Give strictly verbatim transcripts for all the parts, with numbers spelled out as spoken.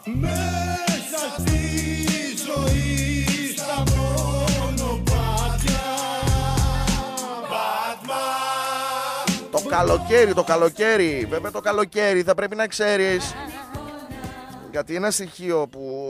Μέσα στη ζωή στα μονοπάτια Batman. Το καλοκαίρι, το καλοκαίρι, βέβαια το καλοκαίρι θα πρέπει να ξέρεις, γιατί ένα στοιχείο που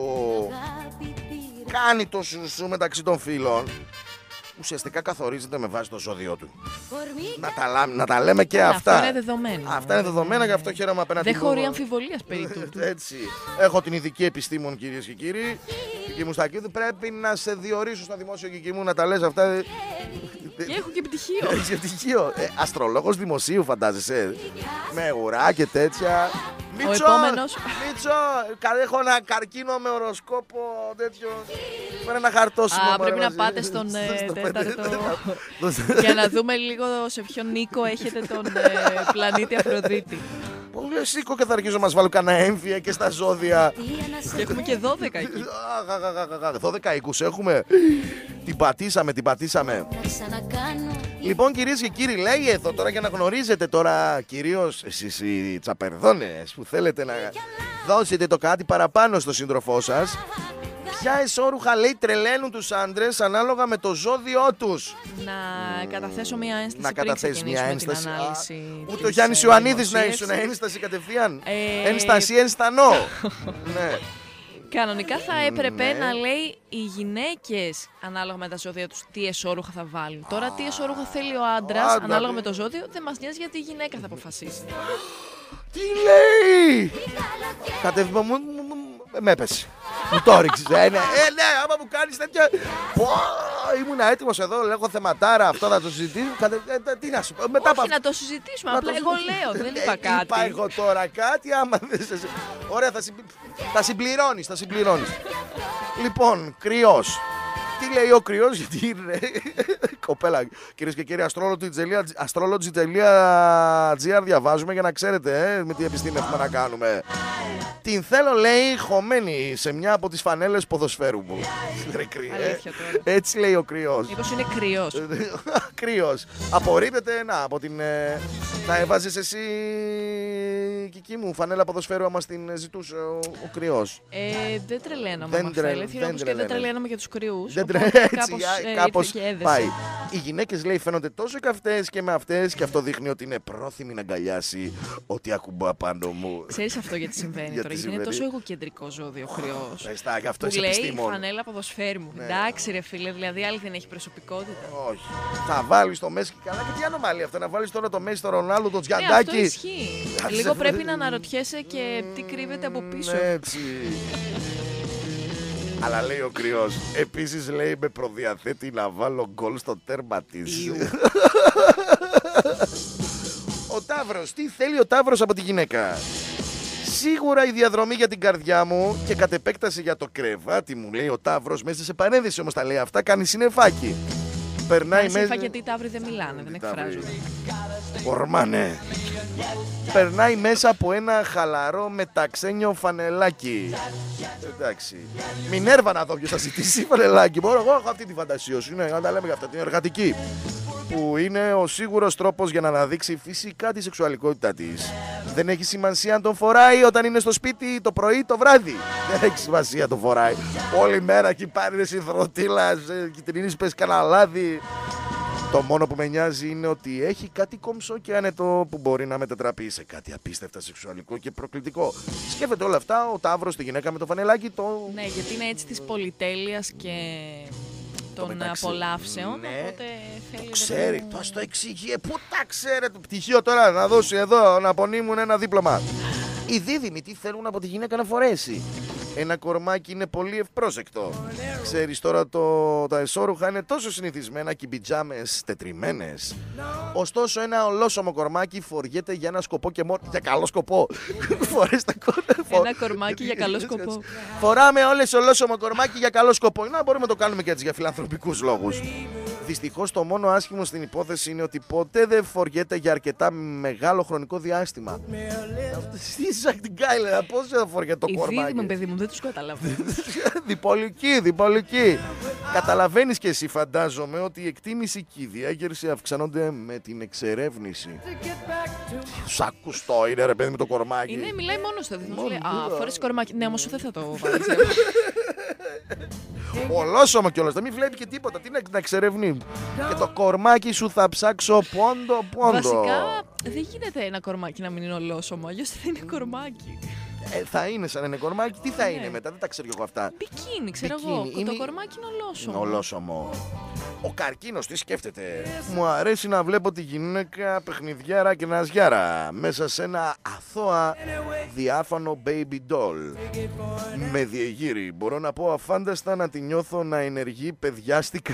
κάνει το σουσού μεταξύ των φίλων ουσιαστικά καθορίζεται με βάση το ζώδιο του. Να τα, να τα λέμε και αυτά. Αυτά είναι δεδομένα. Αυτά είναι δεδομένα, γι' αυτό χαίρομαι απέναντι. Δεν χωρεί αμφιβολίας περί τούτου. Έτσι. Έχω την ειδική επιστήμον, κυρίες και κύριοι. Κική Μουστακίδου, πρέπει να σε διορίσω στο δημόσιο, Κική μου, να τα λες αυτά. Και έχω και πτυχίο. Έχεις και πτυχίο. Ε, αστρολόγος δημοσίου, φαντάζεσαι. Με ουρά και τέτοια. Μίτσο, επόμενος. Μίτσο, κα- έχω ένα καρκίνο με οροσκόπο τέτοιο. Φέρε ένα χαρτόσημο. Α, πρέπει να μαζί. πάτε στον ε, Στο τέταρτο. πέντε. Για να δούμε λίγο σε ποιον Νίκο έχετε τον ε, πλανήτη Αφροδίτη. Πολύ σήκω και θα αρχίσω να μας βάλω κανένα έμφυα και στα ζώδια. Και έχουμε και δώδεκα εκεί. δώδεκα οίκους έχουμε. Την πατήσαμε, την πατήσαμε. Λοιπόν, κυρίες και κύριοι, λέει εδώ τώρα για να γνωρίζετε τώρα, κυρίως εσείς οι τσαπερδόνες που θέλετε να δώσετε το κάτι παραπάνω στο σύντροφό σας, ποια εσώρουχα, λέει, τρελαίνουν τους άντρες ανάλογα με το ζώδιό τους. Να καταθέσω μια ένσταση Να πριν καταθέσεις μια ξεκινήσουμε ένσταση. την ανάλυση. Ούτε της, ο Γιάννης ε, Ιωαννίδης να δημοσίευσης. ήσουν ένσταση κατευθείαν. Ε, Ένσταση ενστανό. Ναι. Κανονικά θα έπρεπε Ναι. να λέει οι γυναίκες ανάλογα με τα ζώδια τους τι εσώρουχα θα βάλουν. Τώρα τι εσώρουχα θέλει ο άντρας άντρα, ανάλογα ναι. με το ζώδιο δεν μας νοιάζει γιατί η γυναίκα θα αποφασίσει. Τι λέει! Κατέβημα μου, μου, μου, με έπεσε. Μου το ρίξεις. Ε, ναι, ε, ναι, άμα μου κάνεις τέτοια. Πω, ήμουν έτοιμος εδώ, λέγω θεματάρα, αυτό θα το συζητήσουμε. Κατε, ε, τι να σου πω, μετά από Όχι αυτό. να το συζητήσουμε, Να απλά το εγώ συζητήσουμε. λέω, δεν Ε, είπα κάτι. Είπα εγώ τώρα κάτι, άμα δεν σε... Ωραία, θα, συμπλη... θα συμπληρώνεις, θα συμπληρώνεις. Λοιπόν, κρυός. Τι λέει ο κρυός, γιατί είναι κοπέλα. Κυρίες και κύριοι, astrology τελεία gr διαβάζουμε για να ξέρετε ε, με τι επιστήμη έχουμε να κάνουμε. Την θέλω, λέει, χωμένη σε μια από τις φανέλες ποδοσφαίρου μου. Ρε κρυέ. Αλήθεια τώρα. Έτσι λέει ο κρυός. Μήπως είναι κρυός. Κρυός. Απορρίπτεται, να, από την... ε, θα έβαζες εσύ, Κική μου, φανέλα ποδοσφαίρου άμα την ζητούσε ο, ο κρυός. Ε, δεν τρελαίνομαι Δεν με αυτά. τρε- Ηλίθεια, δεν όπως και δεν τρελαίνεσαι. τρελαίνομαι για τους κρυούς. Δεν οπότε τρε- έτσι, κάπως, α, ε, κάπως ήρθε και έδεσε. πάει. Οι γυναίκες, λέει, φαίνονται τόσο καυτές και με αυτές και αυτό δείχνει ότι είναι πρόθυμη να αγκαλιάσει ό,τι ακουμπά πάνω μου. Ξέρεις αυτό γιατί συμβαίνει Γιατί τώρα, γιατί είναι συμβαίνει. τόσο εγωκεντρικό ζώδιο ο κρυός. Πες τα, γι' αυτό Που είσαι λέει επιστήμον. φανέλα ποδοσφαίρου μου. Ναι. Εντάξει ρε φίλε, δηλαδή άλλη δεν έχει προσωπικότητα. Όχι. Θα βάλεις το Μέση και καλά. Και τι ανομαλία αυτό, να βάλεις τώρα το Μέση, το Ρονάλντο, το Ναι, αυτό Τζιαντάκι. ισχύει. Θα Λίγο σε- πρέπει να αναρωτιέσαι και τι κρύβεται από πίσω. Ναι, έτσι. Αλλά λέει ο κρυός, επίσης λέει με προδιαθέτει να βάλω γκολ στο τέρμα της. Ιου. Ο Ταύρος, τι θέλει ο Ταύρος από τη γυναίκα? Σίγουρα η διαδρομή για την καρδιά μου και κατ' επέκταση για το κρεβάτι μου, λέει ο Ταύρος. Μέσα σε παρένθεση όμως τα λέει αυτά, κάνει συννεφάκι. Περνάει Κάνει μέσα. σύμφα γιατί οι ταύροι δεν μιλάνε, δεν Οι ταύροι. εκφράζονται. Ορμάνε. Περνάει μέσα από ένα χαλαρό μεταξένιο φανελάκι. Εντάξει. Μινέρβα να δω ποιος θα ζητήσει φανελάκι. Μπορώ, εγώ έχω αυτή τη φαντασία σου. Είναι, να τα λέμε για αυτά, την εργατική. Που είναι ο σίγουρος τρόπος για να αναδείξει φυσικά τη σεξουαλικότητά της. Δεν έχει σημασία αν τον φοράει όταν είναι στο σπίτι το πρωί ή το βράδυ. Δεν έχει σημασία αν τον φοράει. Όλη μέρα εκεί πάρει εσύ θροτήλα, κυτρινής πες κανένα λάδι. Το μόνο που με νοιάζει είναι ότι έχει κάτι κομψό και άνετο που μπορεί να μετατραπεί σε κάτι απίστευτα σεξουαλικό και προκλητικό. Σκέφτεται όλα αυτά ο Ταύρος, τη γυναίκα με το φανελάκι, το... Ναι, γιατί είναι έτσι της πολυτέλειας και των μεταξύ. απολαύσεων. Ναι. Οπότε θέλει. Ξέρει, να το το εξηγεί. Πού τα ξέρετε, πτυχίο τώρα να δώσει εδώ, να απονείμουν ένα δίπλωμα. Οι δίδυμοι τι θέλουν από τη γυναίκα να φορέσει? Ένα κορμάκι είναι πολύ ευπρόσεκτο. Ξέρεις τώρα το, τα εσώρουχα είναι τόσο συνηθισμένα και οι πιτζάμες τετριμένες. Ωστόσο ένα ολόσωμο κορμάκι φοριέται για ένα σκοπό και μόνο. Για καλό σκοπό. Φορές τα κόρνα. Ένα κορμάκι για καλό σκοπό. Φοράμε όλες ολόσωμο κορμάκι για καλό σκοπό. Να μπορούμε να το κάνουμε και έτσι για φιλανθρωπικούς λόγους. Δυστυχώς το μόνο άσχημο στην υπόθεση είναι ότι ποτέ δεν φοριέται για αρκετά μεγάλο χρονικό διάστημα. Τι ζακτικά είναι, πώς θα φοριέται το Οι κορμάκι. δίδυμοι, παιδί μου, δεν τους καταλαβαίνω. Διπολική, διπολική. Καταλαβαίνεις και εσύ, φαντάζομαι, ότι η εκτίμηση και η διέγερση αυξάνονται με την εξερεύνηση. Σακουστό είναι, ρε παιδί, με το κορμάκι. Είναι, μιλάει μόνο στο δίδυμο. Μόνο Λέει, του, α, φορές κορμάκι. Ναι, όμως σου δεν θα το βάλεις. Ολόσωμο κιόλας, δεν μην βλέπει και τίποτα. Τι να, να εξερευνεί. Και το κορμάκι σου θα ψάξω πόντο, πόντο. Βασικά, δεν γίνεται ένα κορμάκι να μην είναι ολόσωμο, αλλιώς δεν είναι κορμάκι. Ε, θα είναι σαν ένα κορμάκι, τι θα Ναι. είναι μετά, δεν τα ξέρω εγώ αυτά. Μπικίνι, ξέρω Μπικίνι, εγώ. είναι- Το κορμάκι είναι ολόσωμο. Είναι ολόσωμο. Ο καρκίνος τι σκέφτεται. Μου αρέσει να βλέπω τη γυναίκα παιχνιδιάρα και ναζιάρα μέσα σε ένα αθώα διάφανο baby doll. Με διεγείρει. Μπορώ να πω αφάνταστα να τη νιώθω να ενεργεί παιδιάστικα.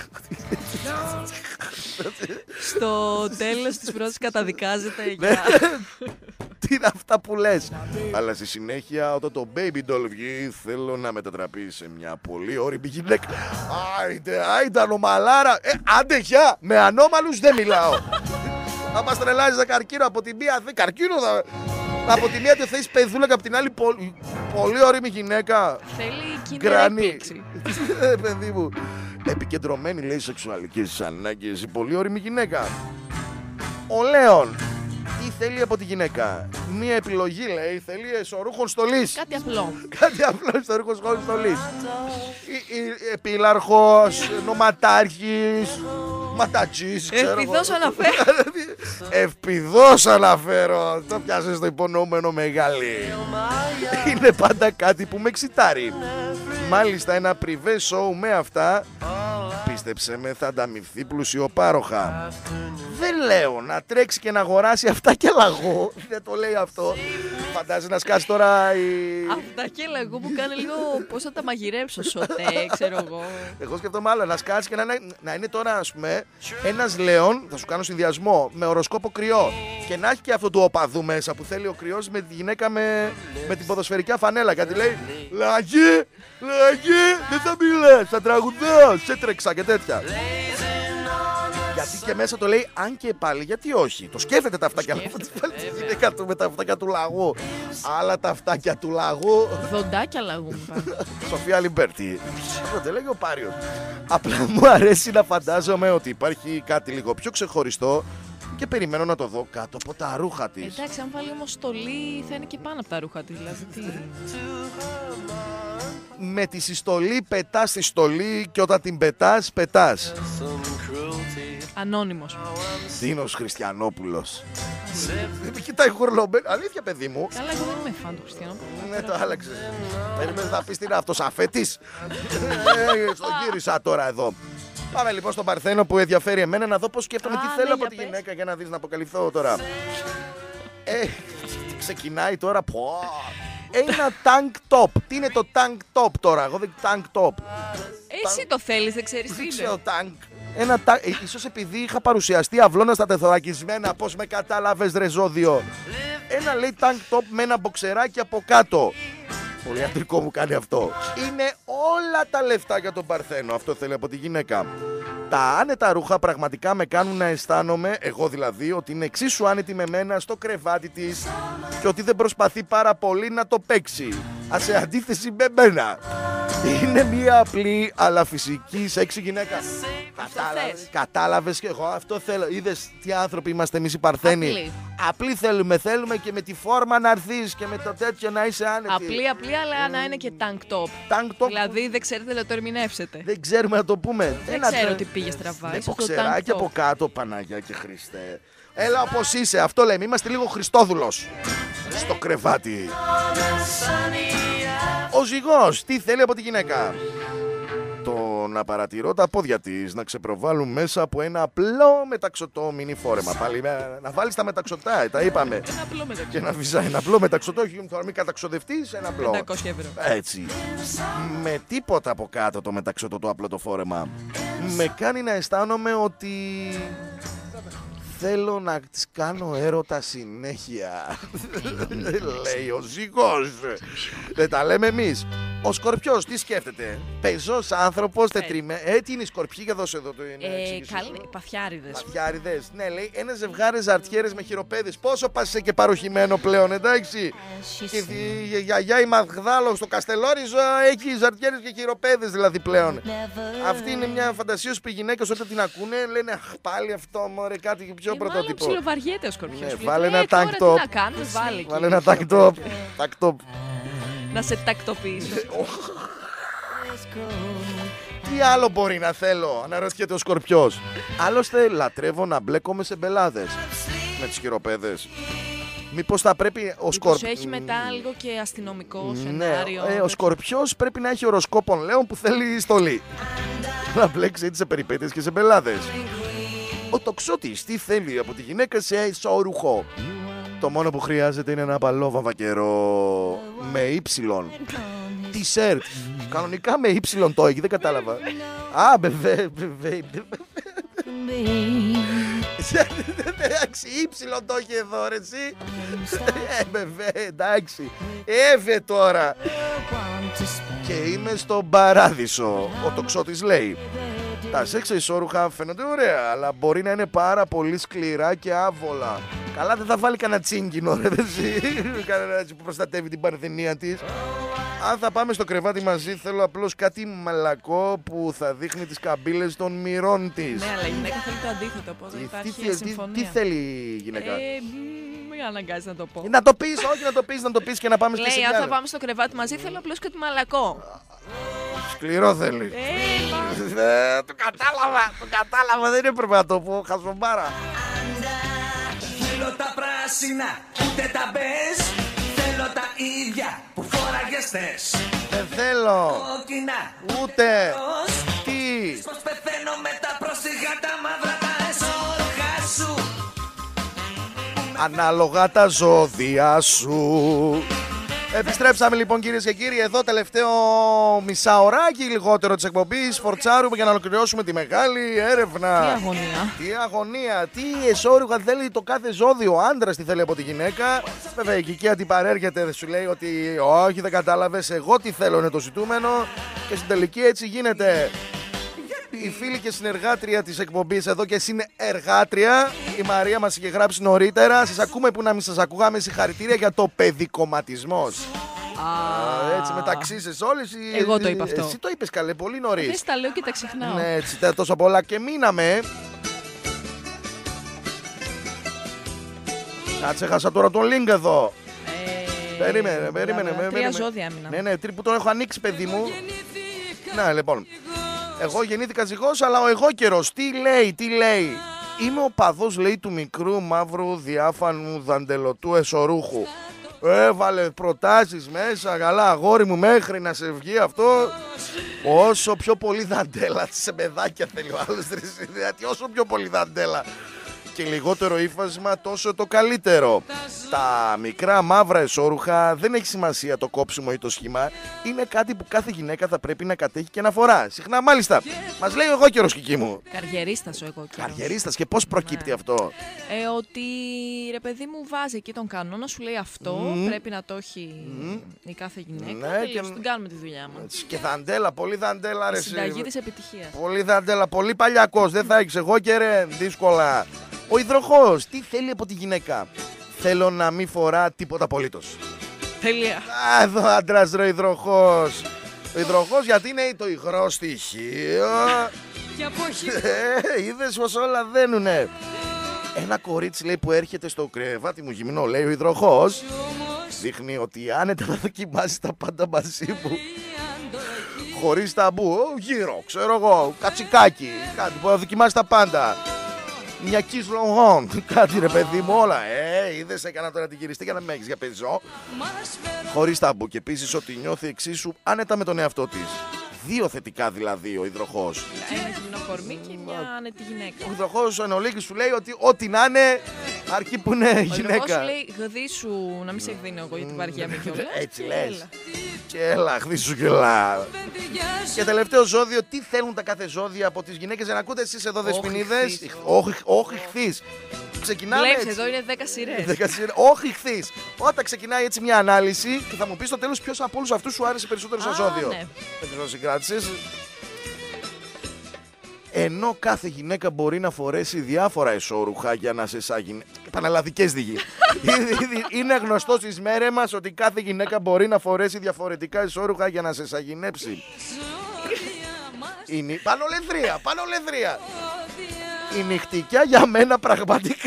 Στο τέλος της πρώτης καταδικάζεται Ναι. για... Τι είναι αυτά που λες. Αλλά στη συνέχεια όταν το baby doll βγει θέλω να μετατραπεί σε μια πολύ όριμη γυναίκα. Άιντε, άιντε ανομαλάρα. Ε, άντε γεια, με ανώμαλους δεν μιλάω. Θα μας τρελάζεις τα καρκίνο από τη μία. Δε, καρκίνο θα... Από τη μία τη θες παιδούλα και από την άλλη πολύ, πολύ όριμη γυναίκα. Θέλει kinder Γκρανί. έκπληξη. Ε, παιδί μου. Επικεντρωμένη λέει σεξουαλικές ανάγκες. Η πολύ όριμη γυναίκα. Ο Λέων. Τι θέλει από τη γυναίκα. Μία επιλογή λέει. Θέλει εσωρούχων στολής. Κάτι απλό. Κάτι απλό εσωρούχων στολής. Η- η- Επίλαρχος, νοματάρχης, ματατζής, ξέρω εγώ. Ευπηδώς αναφέρω. Ευπηδώς αναφέρω. Το πιάσες στο υπονοούμενο μεγάλη. Είναι πάντα κάτι που με εξητάρει. Μάλιστα ένα πριβέ σοου με αυτά, πίστεψε με, θα ανταμοιφθεί πλουσιοπάροχα. Δεν λέω να τρέξει και να αγοράσει αυτά και λαγό. Δεν το λέει αυτό. Φαντάζει να σκάσει τώρα η... Αυτά και εγώ που κάνει λίγο πώς θα τα μαγειρέψω σωτέ, ξέρω εγώ. Εγώ σκεφτόμαι άλλο, να σκάσει και να, είναι- να είναι τώρα, ας πούμε, ένας Λέων, θα σου κάνω συνδυασμό, με οροσκόπο κρυό. Και να έχει και αυτό του οπαδού μέσα που θέλει ο κρυός με τη γυναίκα με, με την ποδοσφαιρικά φανέλα. Κάτι λέει, Λαγί, Λαγί, δεν θα μιλάς, θα τραγουδώ, σε τρέξα και τέτοια. Γιατί και μέσα το λέει, αν και πάλι, γιατί όχι. Το σκέφτεται τα αυτάκια του. Η γυναίκα του με τα αυτάκια του λαγού. Άλλα τα αυτάκια του λαγού. Δοντάκια λαγού μου πάνε. Σοφία Λιμπέρτη. Δεν λέγει ο Πάριος. Απλά μου αρέσει να φαντάζομαι ότι υπάρχει κάτι λίγο πιο ξεχωριστό και περιμένω να το δω κάτω από τα ρούχα της. Εντάξει, αν βάλει όμως στολή θα είναι και πάνω από τα ρούχα της. Δηλαδή, τι... Με τη συστολή πετάς τη στολή και όταν την πετάς, πετάς. Ανώνυμος. Δίνος Χριστιανόπουλος. Δεν με κοιτάει χορλωμένο. Αλήθεια, παιδί μου. Καλά, εγώ δεν είμαι φαν του Χριστιανού. Ναι, το άλλαξες. Περίμενες να πεις τι είναι αυτός, αφέτης. Ε, στο γύρισα τώρα εδώ. Πάμε λοιπόν στον Παρθένο που ενδιαφέρει εμένα να δω πώς σκέφτομαι Α, τι ναι, θέλω από για τη πες. γυναίκα για να δεις να αποκαλυφθώ τώρα. Ε, ξεκινάει τώρα. Πω. Ένα tank top. Τι είναι το tank top τώρα, εγώ δεν tank top. Εσύ το θέλεις, δεν ξέρεις τι Δεν είναι. ξέρω tank. Ένα ta... ε, ίσως επειδή είχα παρουσιαστεί αυλώνα στα τεθωρακισμένα, πώς με κατάλαβες ρε ζώδιο. Ένα λέει tank top με ένα μποξεράκι από κάτω. Πολύ αντρικό μου κάνει αυτό. Είναι όλα τα λεφτά για τον Παρθένο. Αυτό θέλει από τη γυναίκα. Τα άνετα ρούχα πραγματικά με κάνουν να αισθάνομαι, εγώ δηλαδή, ότι είναι εξίσου άνετη με μένα στο κρεβάτι της και ότι δεν προσπαθεί πάρα πολύ να το παίξει. Ας σε αντίθεση με μένα. Είναι μια απλή αλλά φυσική σεξι γυναίκα. Κατάλαβες, θες. κατάλαβες και εγώ αυτό θέλω. Είδες τι άνθρωποι είμαστε εμείς οι Παρθένοι. Απλή. Απλή θέλουμε, θέλουμε και με τη φόρμα να έρθεις και με το τέτοιο να είσαι άνετη. Απλή, απλή, αλλά να είναι και tank top. Tank top. Δηλαδή δεν ξέρετε να το ερμηνεύσετε. Δεν ξέρουμε να το πούμε. Δεν Ένα ξέρω τε- τι πήγε στραβά. Με Ίσως το μποξεράκι tank top. από κάτω, Παναγιά και Χριστέ. Έλα όπως είσαι, αυτό λέμε. Είμαστε λίγο Χριστόδουλος στο κρεβάτι. Ο ζυγός, τι θέλει από τη γυναίκα. Το να παρατηρώ τα πόδια της να ξεπροβάλλουν μέσα από ένα απλό μεταξωτό μινι φόρεμα. Πάλι με- να βάλεις τα μεταξωτά, τα είπαμε. Ένα απλό μεταξύ. Και να βυζάει ένα απλό μεταξωτό, όχι τώρα μην καταξοδευτείς, ένα απλό. πεντακόσια ευρώ. Έτσι. Με τίποτα από κάτω το μεταξωτό το απλό το φόρεμα. Με κάνει να αισθάνομαι ότι θέλω να της κάνω έρωτα συνέχεια. Λέει ο ζυγός. Δεν τα λέμε εμείς. Ο Σκορπιός τι σκέφτεται? Πεζός άνθρωπος, τετριμένος. Ε, τι είναι οι Σκορπιοί, για δώσε εδώ το είναι. Ε, καλή, παθιάριδες. Παθιάριδες. Ναι, λέει ένα ζευγάρι ζαρτιέρες με χειροπέδες. Πόσο πας και παροχημένο πλέον, εντάξει. Και η γιαγιά η Μαγδάλο στο Καστελόριζο έχει ζαρτιέρες και χειροπέδες δηλαδή πλέον. Αυτή είναι μια φαντασία που οι γυναίκες όταν την ακούνε λένε αχ, πάλι αυτό μωρέ, κάτι πιο ε, πρωτότυπο. Μάλλον ψιλοβαριέται ο Σκορπιός. Ναι, Λέει, βάλε ένα «Ε, tank τώρα top. Τι να κάνεις, βάλε, Βάλε ένα tank top. Tank top. Να σε τακτοποιήσω. Τι άλλο μπορεί να θέλω, αναρωτιέται ο Σκορπιός. Άλλωστε λατρεύω να μπλέκομαι σε μπελάδες με τις χειροπέδες. Μήπως θα πρέπει ο Σκορπιός. Έχει μετά λίγο και αστυνομικό Ναι, σενάριο. ε, ο Σκορπιός πρέπει να έχει οροσκόπων λέων που θέλει στολή. Να μπλέξει έτσι σε περιπέτειες και σε μπελάδες. Ο Τοξότης τι θέλει από τη γυναίκα σε ισόρουχο? Το μόνο που χρειάζεται είναι ένα απαλό βαμβακερό με ύψιλον. T-shirt. Κανονικά με ύψιλον το έχει, δεν κατάλαβα. Α, μπεβέ, μπεβέ. Εντάξει, ύψιλον το έχει εδώ, ρε εσύ. Ε, μπεβέ, εντάξει. Εύε τώρα. Και είμαι στον παράδεισο. Ο Τοξότης λέει: τα σεξ ισόρουχα φαίνονται ωραία, αλλά μπορεί να είναι πάρα πολύ σκληρά και άβολα. Καλά, δεν θα βάλει κανένα τσίγκινο, ρε εσύ. Κανένα έτσι που προστατεύει την παρθενία της. Αν θα πάμε στο κρεβάτι μαζί, θέλω απλώς κάτι μαλακό που θα δείχνει τις καμπύλες των μυρών της. Ναι, αλλά η γυναίκα θέλει το αντίθετο. Οπότε Τι, υπάρχει τι, τι, συμφωνία. τι θέλει η γυναίκα? Ε, μην αναγκάζει να το πω. Να το πεις, όχι να το πεις, να το πεις και να πάμε στη Λέει, αν σειρά. θα πάμε στο κρεβάτι μαζί, θέλω απλώς κάτι μαλακό. Σκληρό θέλει. Ε, μα... Ε, το κατάλαβα, το κατάλαβα, δεν έπρεπε να το πω, χασμομπάρα. Θέλω τα πράσινα, ούτε τα μπες. Θέλω τα ίδια που φόραγες θες. Δεν θέλω Κόκκινα, ούτε ροζ. τι. Πως πεθαίνω με τα πρόσιγα, τα μαύρα, τα εσόρουχα σου. Ανάλογα τα ζώδια σου. Επιστρέψαμε λοιπόν κυρίες και κύριοι, εδώ τελευταίο μισάωράκι λιγότερο της εκπομπής. Φορτσάρουμε για να ολοκληρώσουμε τη μεγάλη έρευνα. Τι αγωνία. Τι αγωνία, τι εσόρουχα θέλει το κάθε ζώδιο. Ο άντρας τι θέλει από τη γυναίκα. Βέβαια η Κικαία την παρέρχεται, δεν σου λέει ότι όχι δεν κατάλαβες, εγώ τι θέλω είναι το ζητούμενο. Και στην τελική έτσι γίνεται. Η φίλη και συνεργάτρια της εκπομπής εδώ και συνεργάτρια, η Μαρία μας είχε γράψει νωρίτερα. Σας ακούμε που να μην σας ακούγαμε, συγχαρητήρια για το παιδικοματισμός. Α, Έτσι μεταξύ σας όλες. Εγώ το είπα αυτό. Εσύ το είπες καλέ, πολύ νωρίς. δεν τα λέω και τα ξεχνάω. Ναι, έτσι τα τόσα πολλά και μείναμε. Κάτσε, έχασα τώρα τον link εδώ. Ε, Περίμενε, περίμενε. τρία περίμενε. ζώδια έμειναν. Ναι, ναι, τρία που τον έχω ανοίξει, παιδί μου. Να, λοιπόν. Εγώ γεννήθηκα ζυγός, αλλά ο εγώ καιρός τι λέει, τι λέει. Είμαι ο παδός, λέει, του μικρού μαύρου διάφανου δαντελωτού εσωρούχου. Έβαλε προτάσεις μέσα, καλά αγόρι μου, μέχρι να σε βγει αυτό. Όσο πιο πολύ δαντέλα, σε παιδάκια θέλει ο άλλος, δηλαδή όσο πιο πολύ δαντέλα και λιγότερο ύφασμα, τόσο το καλύτερο. Τα μικρά μαύρα εσώρουχα δεν έχει σημασία το κόψιμο ή το σχήμα. Είναι κάτι που κάθε γυναίκα θα πρέπει να κατέχει και να φορά. Συχνά μάλιστα. Μας λέει ο εγώ καιρός, Κική μου. Καριερίστας ο εγώ καιρός. Καριερίστας, και πώς προκύπτει Ναι. αυτό? Ε, ότι ρε παιδί μου βάζει εκεί τον κανόνα, σου λέει αυτό Mm. πρέπει να το έχει mm. η κάθε γυναίκα. Ναι, Τελείως, και- την κάνουμε τη δουλειά μας. Έτσι, και δαντέλα, πολύ δαντέλα, ρε. Η εσύ. συνταγή της επιτυχίας. Πολύ δαντέλα, πολύ παλιακός. Δεν θα έχεις εγώ και ρε, δύσκολα. Ο υδροχόος, τι θέλει από τη γυναίκα? Θέλω να μην φορά τίποτα απολύτως. Τέλεια. Α, εδώ άντρας ρε υδροχός. Ο υδροχός γιατί είναι το υγρό στοιχείο. Και από όχι. Ε, είδες πως όλα δένουνε. Ένα κορίτσι λέει που έρχεται στο κρεβάτι μου γυμνό, λέει ο υδροχός, δείχνει ότι άνετα να δοκιμάσει τα πάντα μαζί μου. Χωρίς ταμπού, Ω, γύρω, ξέρω εγώ, κατσικάκι, κάτι που θα δοκιμάσει τα πάντα. Μια kiss long on, κάτι ρε παιδί μου, όλα. Ε, είδες, έκανα τώρα την γυριστή για να με έχεις για πεζό. Χωρίς ταμπού και επίσης ότι νιώθει εξίσου άνετα με τον εαυτό της. Δύο θετικά δηλαδή ο υδροχός. Ένα γυμνό κορμί και μια άνετη γυναίκα. Ο υδροχός εν ολίγης σου λέει ότι ό,τι να είναι, αρκεί που είναι Ο υδροχός γυναίκα. σου λέει γδίσου, να μην σε εκδίνω εγώ γιατί βαριέμαι κιόλας. Έτσι Και λες. έλα. Και έλα, χθίσου και έλα. Και τελευταίο ζώδιο, τι θέλουν τα κάθε ζώδια από τις γυναίκες? Για να ακούτε εσείς εδώ, δεσποινίδες. χθείς. Όχι, όχι χθείς. ξεκινάμε Λέξε, έτσι. εδώ είναι δέκα σειρές. δέκα σειρές. Όχι ηχθείς. Όταν ξεκινάει έτσι μια ανάλυση και θα μου πεις στο τέλος ποιος από όλους αυτούς σου άρεσε περισσότερο σαν Α, ζώδιο. ναι. Δεν ξέρω, συγκράτησες. Ενώ κάθε γυναίκα μπορεί να φορέσει διάφορα εσώρουχα για να σε σάγει. Πανελλαδικές δigi. Είναι γνωστό στις μέρες μας ότι κάθε γυναίκα μπορεί να φορέσει διαφορετικά εσώρουχα για να σε σαγηνέψει. Είναι πανολεθρία, πανολεθρία. Η νυχτικιά για μένα πραγματικά.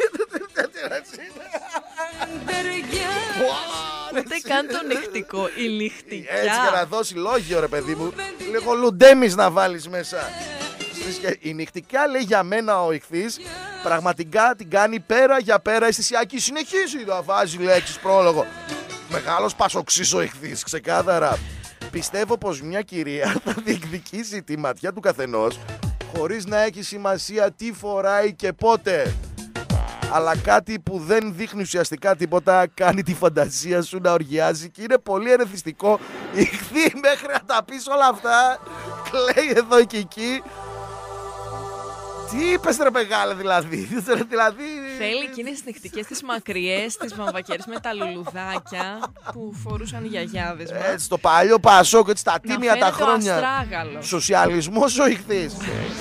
Ούτε καν το νυχτικό. Η νυχτικιά. Έτσι για να δώσει λόγιο ρε παιδί μου. Λίγο λουντέμις να βάλεις μέσα. Η νυχτικιά λέει για μένα ο ηχθής πραγματικά την κάνει πέρα για πέρα αισθησιακή. Συνεχίζει να βάζει λέξεις πρόλογο. Μεγάλος πασοξής ο ηχθής, ξεκάθαρα. Πιστεύω πως μια κυρία θα διεκδικήσει τη ματιά του καθενός χωρίς να έχει σημασία τι φοράει και πότε. Αλλά κάτι που δεν δείχνει ουσιαστικά τίποτα κάνει τη φαντασία σου να οργιάζει και είναι πολύ ερεθιστικό. Ηχθή μέχρι να τα πεις όλα αυτά. Κλαίει εδώ και εκεί. Τι είπες ρε μεγάλε δηλαδή, δηλαδή... Θέλει εκείνες τις νυχτικές, τις μακριές, τις βαμβακέρες με τα λουλουδάκια που φορούσαν οι γιαγιάδες μας. Έτσι το παλιό Πασόκ, έτσι τα τίμια τα χρόνια. Αστράγαλο. Σοσιαλισμός ο ηχθής.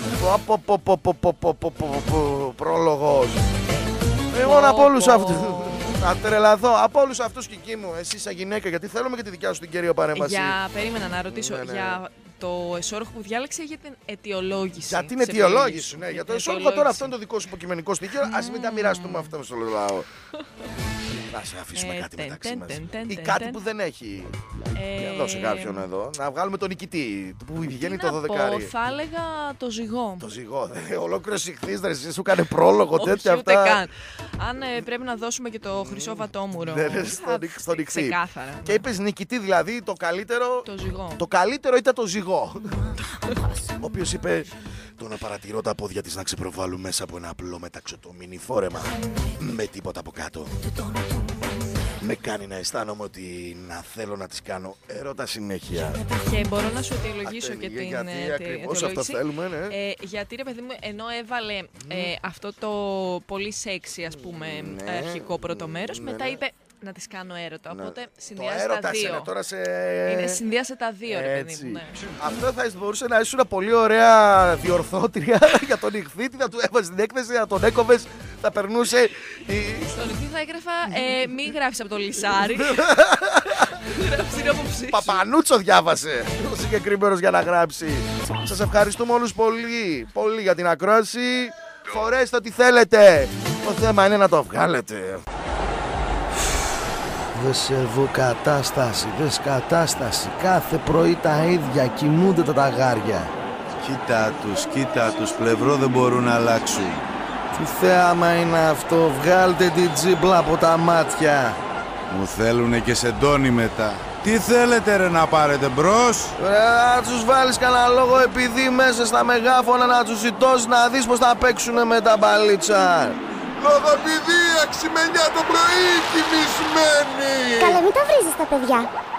Πρόλογος. Εγώ από όλους αυτούς. Θα τρελαθώ. Από όλους αυτούς και εκεί μου, εσύ σαν γυναίκα, γιατί θέλουμε και τη δικιά σου την κυρία παρέμβαση. Για, περίμενα να ρωτήσω, Ναι, ναι. για το εσώρουχο που διάλεξε ή για την αιτιολόγηση. Για την σε αιτιολόγηση, ναι. για Για το την εσώρουχο τώρα αιτιολόγηση. αυτό είναι το δικό σου υποκειμενικό στοιχείο. Ας μην τα μοιραστούμε αυτά στο λαό. Να σε αφήσουμε Ε, κάτι τεν, μεταξύ τεν, μας. τεν, τεν, Ή τεν, κάτι τεν. που δεν έχει. Ε, Για δώσε κάποιον εδώ. Να βγάλουμε τον νικητή που βγαίνει τι το να πω, δωδεκάρι. θα έλεγα το ζυγό. Το ζυγό. ε, Ολόκληρος ηχθής, ρε, εσύ σου έκανε πρόλογο Όχι, τέτοια ούτε αυτά. καν. Αν ε, πρέπει να δώσουμε και το χρυσό βατόμουρο. Ναι, ναι, θα- στον ηχ- στον ηχθή. Ξεκάθαρα. Και είπες νικητή, δηλαδή το καλύτερο. Το ζυγό. Το καλύτερο ήταν το ζυγό. Ο οποίος είπε: το να παρατηρώ τα πόδια της να ξεπροβάλλουν μέσα από ένα απλό μεταξωτομίνι φόρεμα με τίποτα από κάτω. Με κάνει να αισθάνομαι ότι να θέλω να της κάνω ερώτα συνέχεια. Και μπορώ να σου αιτιολογήσω Ατε- και την γιατί ε, ακριβώς αυτό αιτιολόγηση. θέλουμε, ναι. Ε, γιατί ρε παιδί μου, ενώ έβαλε ε, αυτό το πολύ σεξι, ας πούμε, Ναι, αρχικό πρώτο μέρος, ναι, μετά ναι. είπε να της κάνω έρωτα. Ναι. Οπότε Το συνδυάζει τα έρωτα δύο. είναι τώρα σε. Είναι, συνδυάσε τα δύο, ρε παιδί Έτσι. μου. Ναι. Αυτό θα μπορούσε να ήσουν πολύ ωραία διορθώτρια για τον ηχθή. Τι θα του έβαζε την έκθεση, θα τον έκοβες, θα περνούσε. η- Στον ηχθή θα έγραφα, ε, μην γράφεις από το λισάρι. Γράψεις την άποψή σου. Παπανούτσο διάβασε ο συγκεκριμένος για να γράψει. Σας ευχαριστούμε όλους πολύ, πολύ για την ακρόαση. Φορέστε ό,τι θέλετε. Το θέμα είναι να το βγάλετε. Δες εδώ κατάσταση, δες κατάσταση. Κάθε πρωί τα ίδια, κοιμούνται τα ταγάρια. Κοίτα τους, κοίτα τους, πλευρό δεν μπορούν να αλλάξουν. Τι θέαμα είναι αυτό, βγάλτε την τζίμπλα από τα μάτια. Μου θέλουνε και σεντόνι μετά. Τι θέλετε ρε να πάρετε μπρος? Ρε, να τους βάλεις κανένα λόγο επειδή μέσα στα μεγάφωνα να τους σιτώσεις να δεις πως θα παίξουνε με τα μπαλίτσα. Λογοπηδία, ξημενιά το πρωί, κοιμισμένοι! Καλέ, μην τα βρίζεις τα παιδιά.